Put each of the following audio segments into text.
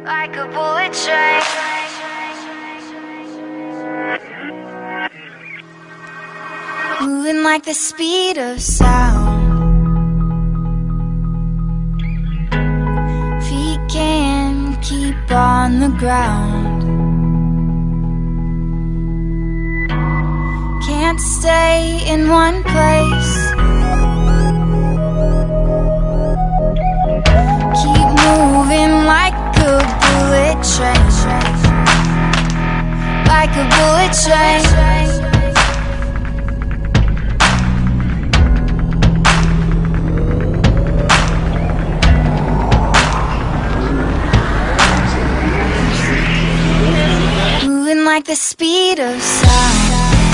like a bullet train. Moving like the speed of sound. Feet can't keep on the ground. Can't stay in one place. Keep moving like a bullet train. Like a bullet train. Like the speed of sound.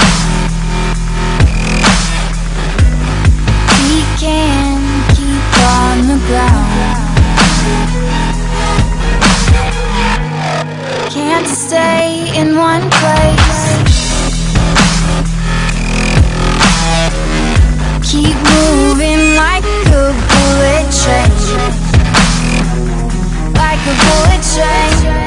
We can keep on the ground. Can't stay in one place. Keep moving like a bullet train. Like a bullet train.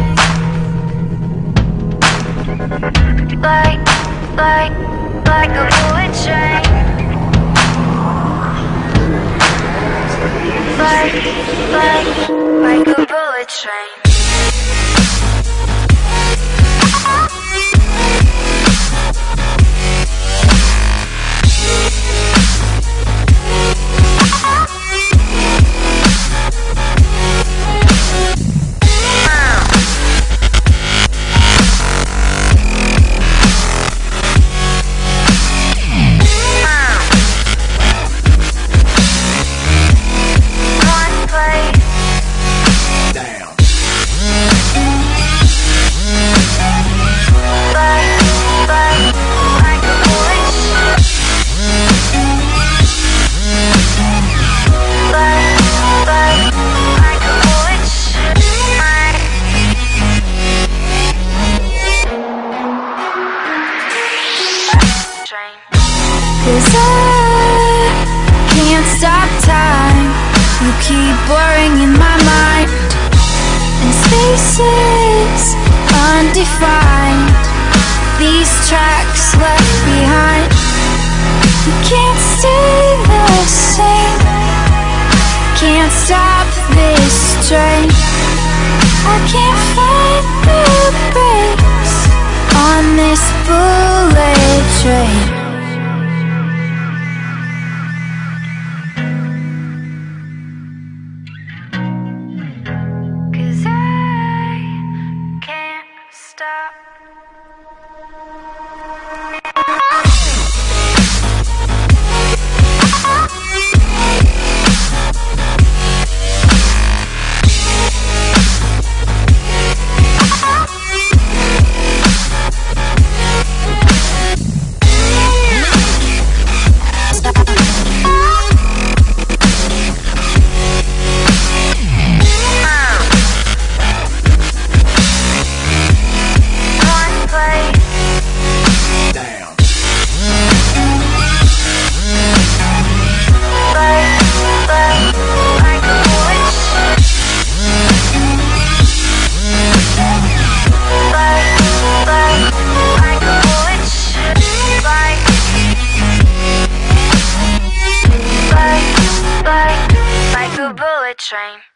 Like a bullet train. Like a bullet train. Cause I can't stop time. You keep blurring in my mind, and spaces undefined. These tracks left behind. You can't stay the same. Can't stop this train. I can't find the brakes on this bullet train. Like a bullet train.